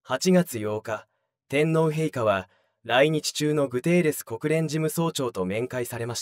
8月8日、天皇陛下は来日中のグテーレス国連事務総長と面会されました。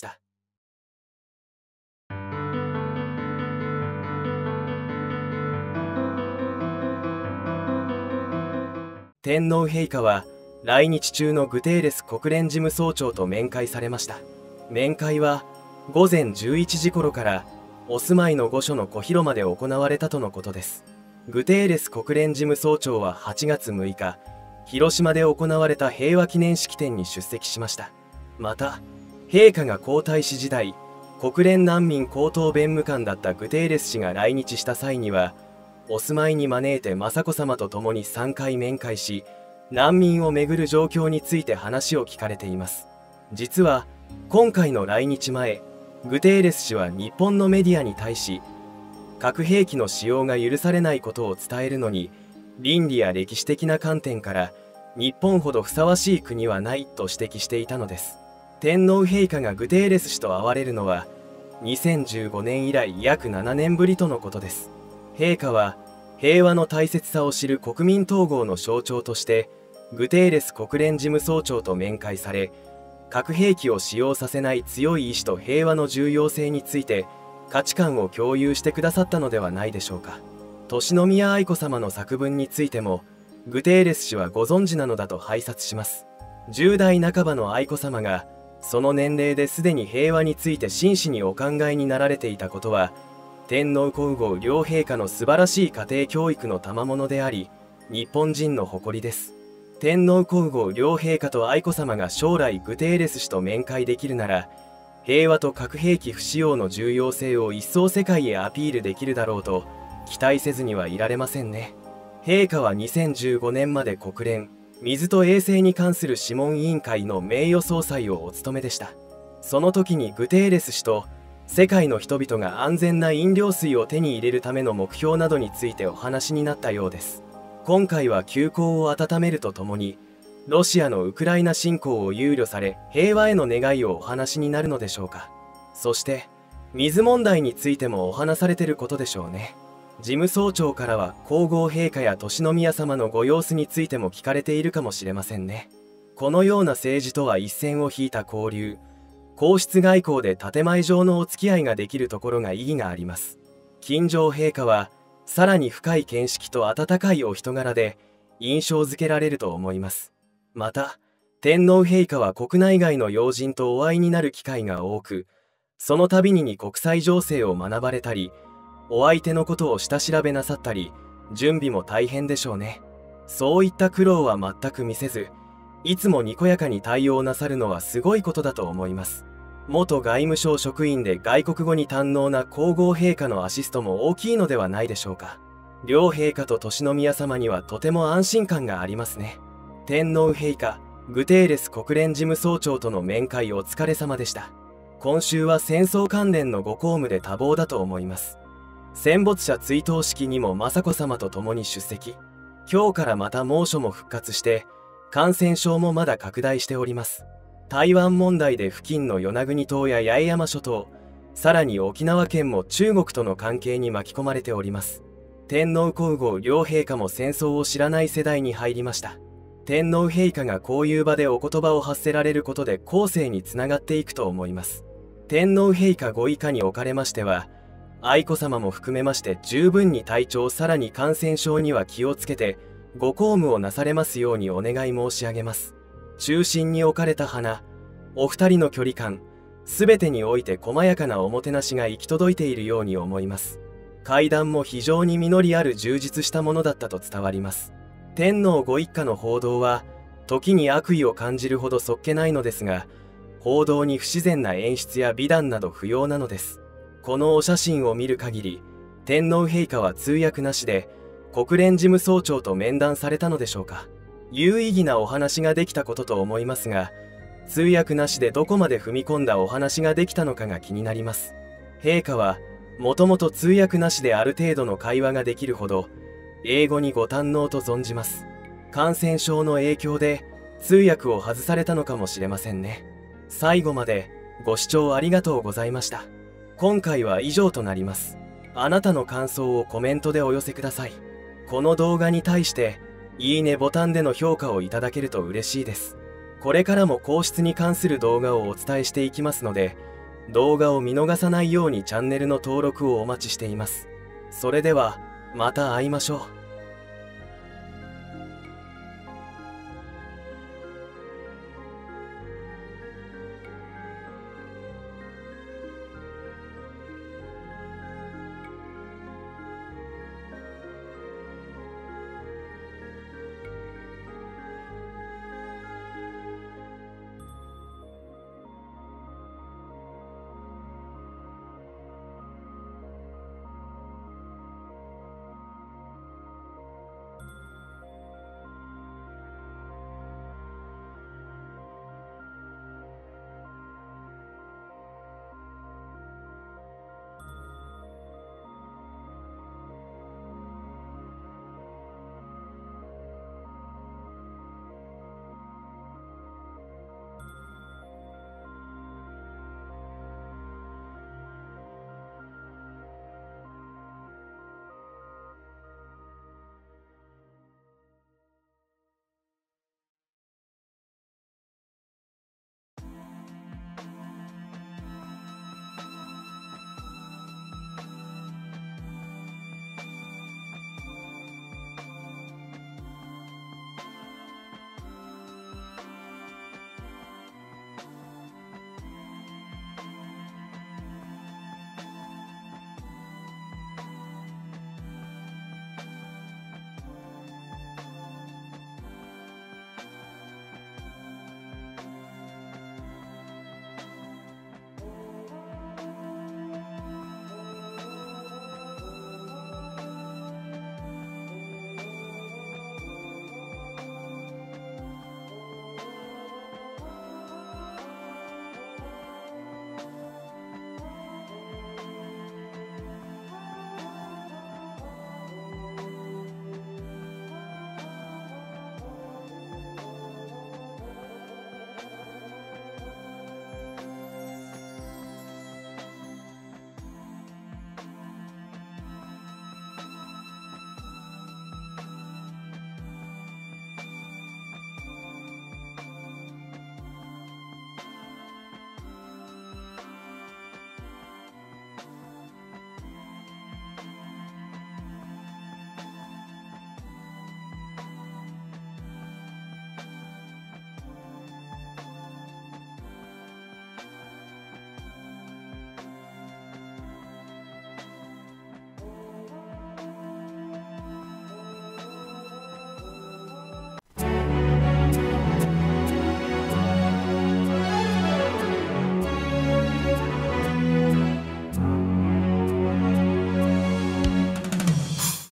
天皇陛下は来日中のグテーレス国連事務総長と面会されました。面会は午前11時頃からお住まいの御所の小広間で行われたとのことです。グテーレス国連事務総長は8月6日、広島で行われた平和記念式典に出席しました。また、陛下が皇太子時代、国連難民高等弁務官だったグテーレス氏が来日した際には、お住まいに招いて雅子さまと共に3回面会し、難民をめぐる状況について話を聞かれています。実は、今回の来日前、グテーレス氏は日本のメディアに対し、核兵器の使用が許されないことを伝えるのに、倫理や歴史的な観点から日本ほどふさわしい国はないと指摘していたのです。天皇陛下がグテーレス氏と会われるのは、2015年以来約7年ぶりとのことです。陛下は平和の大切さを知る国民統合の象徴としてグテーレス国連事務総長と面会され、核兵器を使用させない強い意志と平和の重要性について価値観を共有してくださったのではないでしょうか。敬宮愛子さまの作文についてもグテーレス氏はご存知なのだと拝察します。10代半ばの愛子さまがその年齢ですでに平和について真摯にお考えになられていたことは、天皇皇后両陛下の素晴らしい家庭教育の賜物であり、日本人の誇りです。天皇皇后両陛下と愛子さまが将来グテーレス氏と面会できるなら、平和と核兵器不使用の重要性を一層世界へアピールできるだろうと期待せずにはいられませんね。陛下は2015年まで国連水と衛生に関する諮問委員会の名誉総裁をお務めでした。その時にグテーレス氏と世界の人々が安全な飲料水を手に入れるための目標などについてお話になったようです。今回は休校を温めるとともに、ロシアのウクライナ侵攻を憂慮され、平和への願いをお話になるのでしょうか。そして、水問題についてもお話されてることでしょうね。事務総長からは皇后陛下や敬宮さまのご様子についても聞かれているかもしれませんね。このような政治とは一線を引いた交流、皇室外交で建前上のお付き合いができるところが意義があります。近城陛下はさらに深い見識と温かいお人柄で印象づけられると思います。また、天皇陛下は国内外の要人とお会いになる機会が多く、その度に国際情勢を学ばれたり、お相手のことを下調べなさったり、準備も大変でしょうね。そういった苦労は全く見せず、いつもにこやかに対応なさるのはすごいことだと思います。元外務省職員で外国語に堪能な皇后陛下のアシストも大きいのではないでしょうか。両陛下と敬宮さまにはとても安心感がありますね。天皇陛下、グテーレス国連事務総長との面会お疲れ様でした。今週は戦争関連のご公務で多忙だと思います。戦没者追悼式にも雅子さまと共に出席。今日からまた猛暑も復活して、感染症もまだ拡大しております。台湾問題で付近の与那国島や八重山諸島、さらに沖縄県も中国との関係に巻き込まれております。天皇皇后両陛下も戦争を知らない世代に入りました。天皇陛下がこういう場でお言葉を発せられることで後世につながっていくと思います。天皇陛下ご以下におかれましては、愛子さまも含めまして十分に体調、さらに感染症には気をつけてご公務をなされますようにお願い申し上げます。中心に置かれた花、お二人の距離感、すべてにおいて細やかなおもてなしが行き届いているように思います。会談も非常に実りある充実したものだったと伝わります。天皇ご一家の報道は、時に悪意を感じるほどそっけないのですが、報道に不自然な演出や美談など不要なのです。このお写真を見る限り、天皇陛下は通訳なしで、国連事務総長と面談されたのでしょうか。有意義なお話ができたことと思いますが、通訳なしでどこまで踏み込んだお話ができたのかが気になります。陛下は、もともと通訳なしである程度の会話ができるほど、英語にご堪能と存じます。感染症の影響で、通訳を外されたのかもしれませんね。最後まで、ご視聴ありがとうございました。今回は以上となります。あなたの感想をコメントでお寄せください。この動画に対して、 いいねボタンでの評価をいただけると嬉しいです。これからも皇室に関する動画をお伝えしていきますので、動画を見逃さないようにチャンネルの登録をお待ちしています。それでは、また会いましょう。